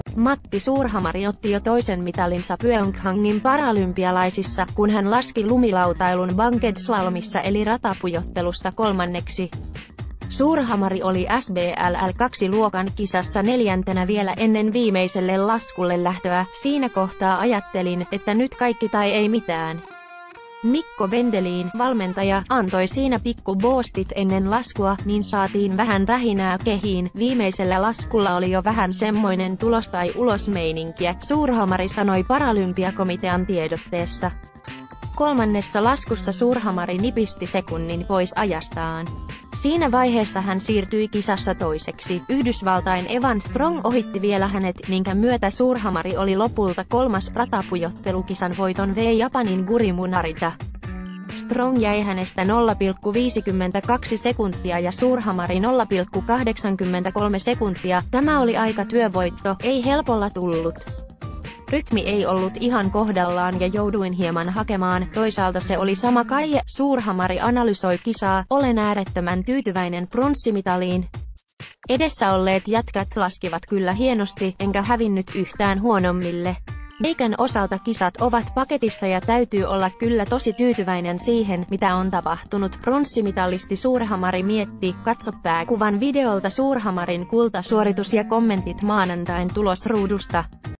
Matti Suurhamari otti jo toisen mitalinsa Pyeongchangin paralympialaisissa, kun hän laski lumilautailun bunked-slalomissa eli ratapujottelussa kolmanneksi. Suurhamari oli SBLL2-luokan kisassa neljäntenä vielä ennen viimeiselle laskulle lähtöä. Siinä kohtaa ajattelin, että nyt kaikki tai ei mitään. Mikko Vendelin, valmentaja, antoi siinä pikku boostit ennen laskua, niin saatiin vähän rähinää kehiin. Viimeisellä laskulla oli jo vähän semmoinen tulos tai ulosmeininkiä, Suurhamari sanoi Paralympiakomitean tiedotteessa. Kolmannessa laskussa Suurhamari nipisti sekunnin pois ajastaan. Siinä vaiheessa hän siirtyi kisassa toiseksi. Yhdysvaltain Evan Strong ohitti vielä hänet, minkä myötä Suurhamari oli lopulta kolmas ratapujottelukisan voiton vei Japanin Gurimu Narita. Strong jäi hänestä 0,52 sekuntia ja Suurhamari 0,83 sekuntia. Tämä oli aika työvoitto, ei helpolla tullut. Rytmi ei ollut ihan kohdallaan ja jouduin hieman hakemaan, toisaalta se oli sama Kaije. Suurhamari analysoi kisaa, olen äärettömän tyytyväinen pronssimitaliin. Edessä olleet jätkät laskivat kyllä hienosti, enkä hävinnyt yhtään huonommille. Meikän osalta kisat ovat paketissa ja täytyy olla kyllä tosi tyytyväinen siihen, mitä on tapahtunut. Pronssimitalisti Suurhamari mietti, katso pääkuvan videolta Suurhamarin kultasuoritus ja kommentit maanantain tulosruudusta.